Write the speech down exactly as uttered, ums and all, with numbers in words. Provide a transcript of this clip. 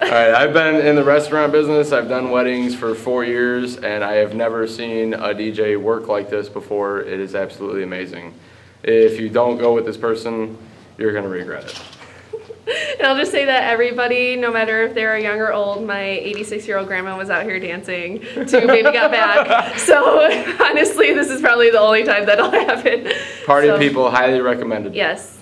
All right, I've been in the restaurant business. I've done weddings for four years, and I have never seen a D J work like this before. It is absolutely amazing. If you don't go with this person, you're going to regret it. And I'll just say that everybody, no matter if they're young or old, my eighty-six-year-old grandma was out here dancing to Baby Got Back. So honestly, this is probably the only time that'll happen. Party so, people, highly recommended. Yes.